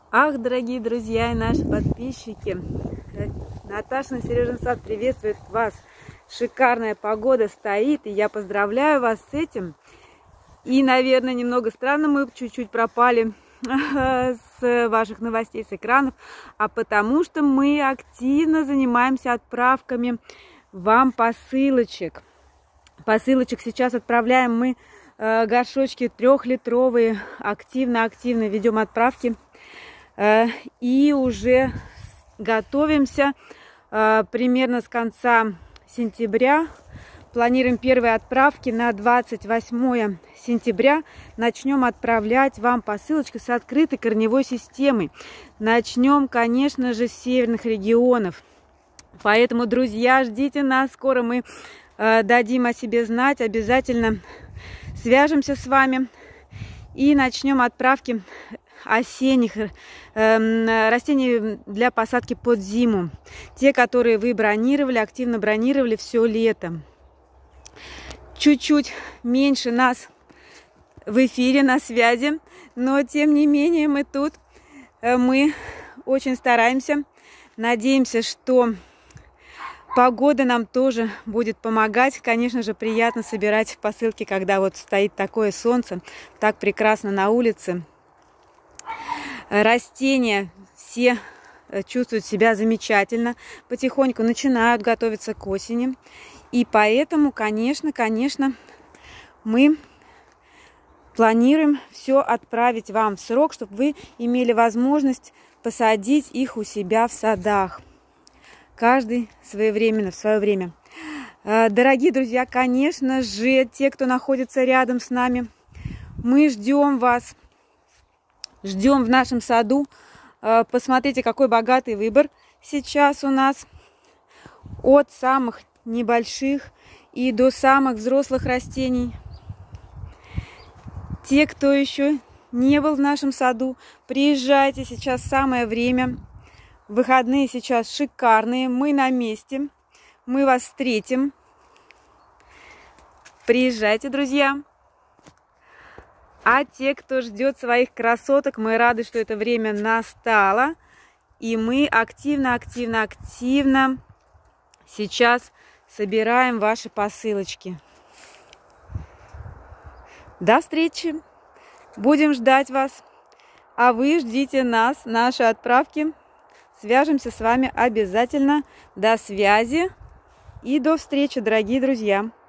Ах, дорогие друзья и наши подписчики, Наташин Сережин сад приветствует вас. Шикарная погода стоит, и я поздравляю вас с этим. И, наверное, немного странно мы чуть-чуть пропали с ваших новостей, с экранов, а потому что мы активно занимаемся отправками вам посылочек. Посылочек сейчас отправляем мы горшочки 3-литровые, активно ведем отправки. И уже готовимся примерно с конца сентября. Планируем первые отправки на 28 сентября. Начнем отправлять вам посылочки с открытой корневой системой. Начнем, конечно же, с северных регионов. Поэтому, друзья, ждите нас. Скоро мы дадим о себе знать. Обязательно свяжемся с вами и начнем отправки осенних растений для посадки под зиму. Те, которые вы бронировали, активно бронировали все лето. Чуть-чуть меньше нас в эфире, на связи, но тем не менее мы тут, мы очень стараемся. Надеемся, что погода нам тоже будет помогать. Конечно же, приятно собирать посылки, когда вот стоит такое солнце, так прекрасно на улице. Растения все чувствуют себя замечательно, потихоньку начинают готовиться к осени. И поэтому, конечно, мы планируем все отправить вам в срок, чтобы вы имели возможность посадить их у себя в садах. Каждый своевременно, в свое время. Дорогие друзья, конечно же, те, кто находится рядом с нами, мы ждем вас. Ждем в нашем саду. Посмотрите, какой богатый выбор сейчас у нас. От самых небольших и до самых взрослых растений. Те, кто еще не был в нашем саду, приезжайте, сейчас самое время. Выходные сейчас шикарные, мы на месте, мы вас встретим. Приезжайте, друзья. А те, кто ждет своих красоток, мы рады, что это время настало. И мы активно сейчас собираем ваши посылочки. До встречи! Будем ждать вас. А вы ждите нас, наши отправки. Свяжемся с вами обязательно. До связи и до встречи, дорогие друзья!